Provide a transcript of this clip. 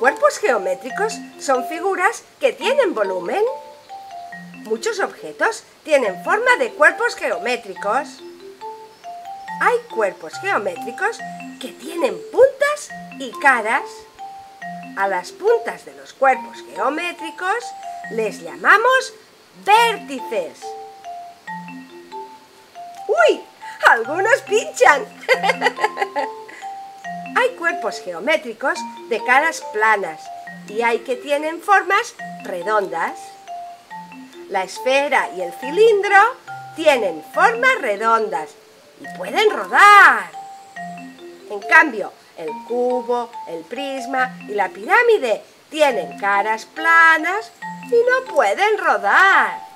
cuerpos geométricos son figuras que tienen volumen. Muchos objetos tienen forma de cuerpos geométricos. Hay cuerpos geométricos que tienen puntas y caras. A las puntas de los cuerpos geométricos les llamamos vértices. ¡Uy! ¡Algunos pinchan! Hay cuerpos geométricos de caras planas y hay que tienen formas redondas. La esfera y el cilindro tienen formas redondas y pueden rodar. En cambio, el cubo, el prisma y la pirámide tienen caras planas y no pueden rodar.